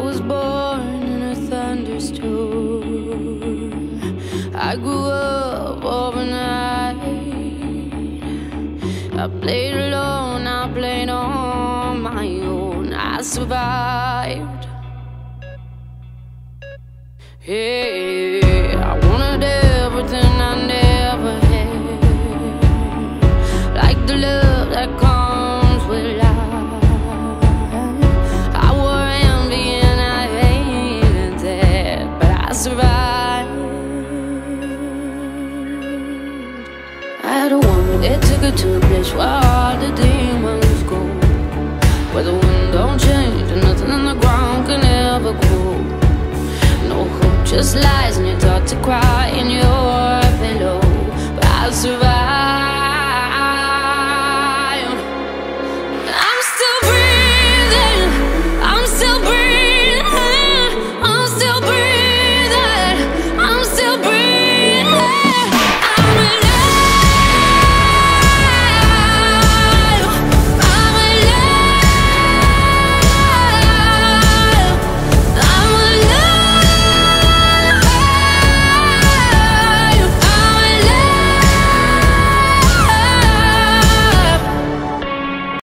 was born in a thunderstorm. I grew up overnight. I played alone, I played on my own. I survived. Hey, I wanted everything I never had, like the love that comes with life. I wore envy and I hated that, but I survived. I had a woman that took her to a place where all the demons go, where the wind don't change and nothing on the ground can ever grow. No hope, just lies, and you're taught to cry in your